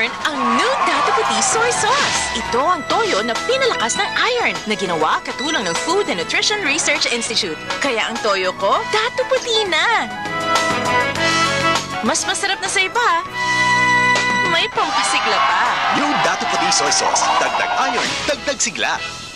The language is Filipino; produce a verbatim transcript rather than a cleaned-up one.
iron ang new Dato Puti Soy Sauce. Ito ang toyo na pinalakas ng iron na ginawa katulong ng Food and Nutrition Research Institute. Kaya ang toyo ko, Dato Puti na. Mas masarap na sa iba. May pampasigla pa. New Dato Puti Soy Sauce. Dagdag iron, dagdag sigla.